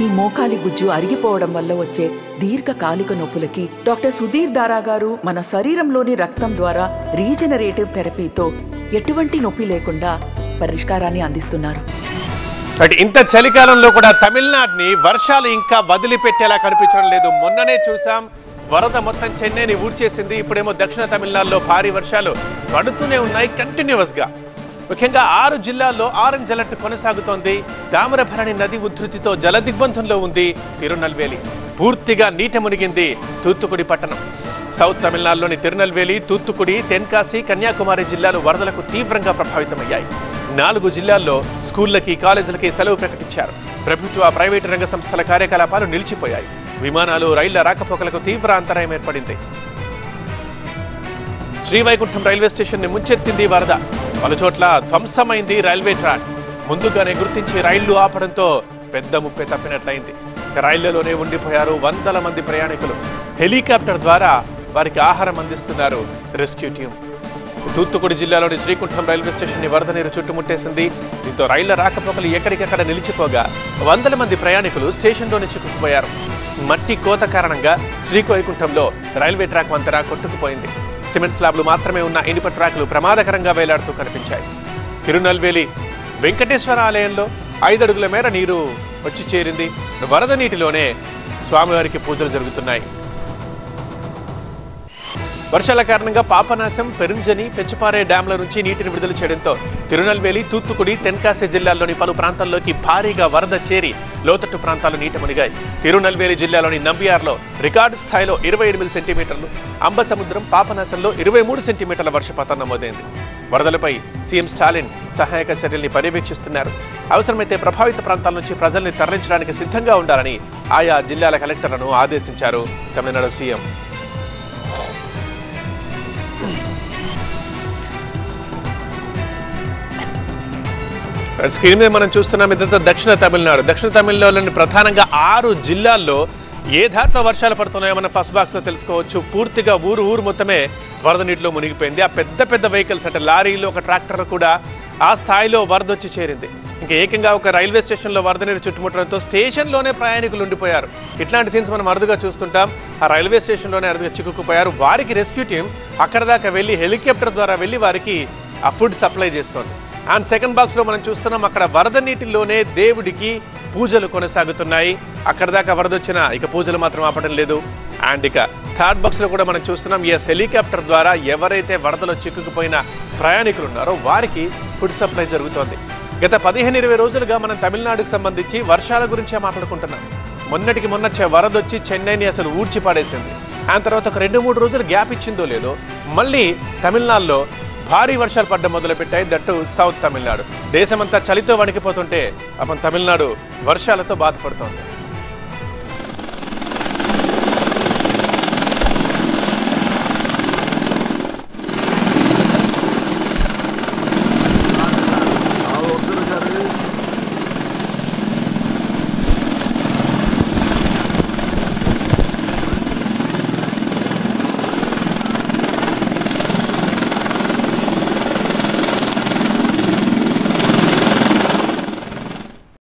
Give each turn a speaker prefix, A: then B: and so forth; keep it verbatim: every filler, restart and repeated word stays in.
A: మీ మోకాలి గుజ్జు అరిగిపోవడం వల్ల వచ్చే దీర్ఘకాలిక నొప్పులకి డాక్టర్ సుధీర్ దారా గారు మన శరీరంలోని రక్తం ద్వారా రీజనరేటివ్ థెరపీతో ఎటువంటి నొప్పి లేకుండా పరిష్కారాన్ని అందిస్తున్నారు.
B: ఇంత చలికాలంలో కూడా తమిళనాడుని వర్షాలు ఇంకా వదిలిపెట్టేలా కనిపించడం లేదు. మొన్ననే చూసాం, వరద మొత్తం చెన్నైని ఊడ్చేసింది. ఇప్పుడేమో దక్షిణ తమిళనాడులో భారీ వర్షాలు పడుతూనే ఉన్నాయి కంటిన్యూస్ గా. ముఖ్యంగా ఆరు జిల్లాల్లో ఆరెంజ్ అలర్ట్ కొనసాగుతోంది. తామ్రభరణి నది ఉధృతితో జలదిగ్బంధంలో ఉంది తిరునల్వేలి. పూర్తిగా నీట మునిగింది తూత్తుకుడి పట్టణం. సౌత్ తమిళనాడులోని తిరునల్వేలి, తూత్తుకుడి, తెన్కాసి, కన్యాకుమారి జిల్లాలు వరదలకు తీవ్రంగా ప్రభావితమయ్యాయి. నాలుగు జిల్లాల్లో స్కూళ్లకి, కాలేజీలకి సెలవు ప్రకటించారు. ప్రభుత్వ, ప్రైవేటు రంగ సంస్థల కార్యకలాపాలు నిలిచిపోయాయి. విమానాలు, రైళ్ల రాకపోకలకు తీవ్ర అంతరాయం ఏర్పడింది. శ్రీవైకుంఠం రైల్వే స్టేషన్ ని ముంచెత్తింది వరద. పలుచోట్ల ధ్వంసమైంది రైల్వే ట్రాక్. ముందుగానే గుర్తించి రైళ్లు ఆపడంతో పెద్ద ముప్పే తప్పినట్లయింది. రైళ్లలోనే ఉండిపోయారు వందల మంది ప్రయాణికులు. హెలికాప్టర్ ద్వారా వారికి ఆహారం అందిస్తున్నారు రెస్క్యూ టీం. తూత్తుకుడి జిల్లాలోని శ్రీకుంఠం రైల్వే స్టేషన్ ని వరద నీరు చుట్టుముట్టేసింది. దీంతో రైళ్ల రాకపోకలు ఎక్కడికక్కడ నిలిచిపోగా వందల మంది ప్రయాణికులు స్టేషన్లోనే చిక్కుకుపోయారు. మట్టి కోత కారణంగా శ్రీవైకుంఠంలో రైల్వే ట్రాక్ వంతెన కొట్టుకుపోయింది. సిమెంట్ స్లాబ్లు మాత్రమే ఉన్న ఇనుప ట్రాక్లు ప్రమాదకరంగా వేలాడుతూ కనిపించాయి. తిరునల్వేలి వెంకటేశ్వర ఆలయంలో ఐదడుగుల మేర నీరు వచ్చి చేరింది. వరద నీటిలోనే స్వామివారికి పూజలు జరుగుతున్నాయి. వర్షాల కారణంగా పాపనాశం, పెరుంజని, పెంచుపారే డ్యాంల నుంచి నీటిని విడుదల చేయడంతో తిరునల్వేలి, తూత్తుకుడి, తెన్కాసి జిల్లాల్లోని పలు ప్రాంతాల్లోకి భారీగా వరద చేరి లోతట్టు ప్రాంతాలు నీట మునిగాయి. తిరునల్వేలి జిల్లాలోని నంబియార్లో రికార్డు స్థాయిలో ఇరవై ఎనిమిది సెంటీమీటర్లు, అంబసముద్రం, పాపనాశంలో ఇరవై మూడు సెంటీమీటర్ల వర్షపాతం నమోదైంది. వరదలపై సీఎం స్టాలిన్ సహాయక చర్యల్ని పర్యవేక్షిస్తున్నారు. అవసరమైతే ప్రభావిత ప్రాంతాల నుంచి ప్రజల్ని తరలించడానికి సిద్ధంగా ఉండాలని ఆయా జిల్లాల కలెక్టర్లను ఆదేశించారు తమిళనాడు సీఎం. స్క్రీన్ మీద మనం చూస్తున్నాం, ఇదంతా దక్షిణ తమిళనాడు. దక్షిణ తమిళనాడులోని ప్రధానంగా ఆరు జిల్లాల్లో ఏ ధాట్లో వర్షాలు పడుతున్నాయో మనం ఫస్ట్ బాక్స్ లో తెలుసుకోవచ్చు. పూర్తిగా ఊరు ఊరు మొత్తమే వరద నీటిలో మునిగిపోయింది. ఆ పెద్ద పెద్ద వెహికల్స్ అంటే లారీలు, ఒక ట్రాక్టర్ కూడా ఆ స్థాయిలో వరద వచ్చి చేరింది. ఇంకా ఏకంగా ఒక రైల్వే స్టేషన్లో వరద నీరు చుట్టుముట్టడంతో స్టేషన్లోనే ప్రయాణికులు ఉండిపోయారు. ఇట్లాంటి సీన్స్ మనం అరుదుగా చూస్తుంటాం. ఆ రైల్వే స్టేషన్లోనే అరుదుగా చిక్కుకుపోయారు. వారికి రెస్క్యూ టీం అక్కడ దాకా వెళ్ళి హెలికాప్టర్ ద్వారా వెళ్ళి వారికి ఆ ఫుడ్ సప్లై చేస్తోంది. అండ్ సెకండ్ బాక్స్ లో మనం చూస్తున్నాం, అక్కడ వరద నీటిలోనే దేవుడికి పూజలు కొనసాగుతున్నాయి. అక్కడ దాకా వరద వచ్చినా ఇక పూజలు మాత్రం ఆపడం లేదు. అండ్ ఇక థర్డ్ బాక్స్ లో కూడా మనం చూస్తున్నాం, ఎస్ హెలికాప్టర్ ద్వారా ఎవరైతే వరదలో చిక్కుకుపోయిన ప్రయాణికులు ఉన్నారో వారికి ఫుడ్ సప్లై జరుగుతోంది. గత పదిహేను ఇరవై రోజులుగా మనం తమిళనాడుకు సంబంధించి వర్షాల గురించే మాట్లాడుకుంటున్నాం. మొన్నటికి మొన్న వరద వచ్చి చెన్నైని అసలు ఊడ్చి పాడేసింది. ఆ తర్వాత ఒక రెండు మూడు రోజులు గ్యాప్ ఇచ్చిందో లేదో మళ్ళీ తమిళనాడులో భారీ వర్షాలు పడ్డం మొదలుపెట్టాయి. That south Tamil Nadu. దేశమంతా చలితో వణికిపోతుంటే అప్పుడు తమిళనాడు వర్షాలతో బాధపడుతోంది.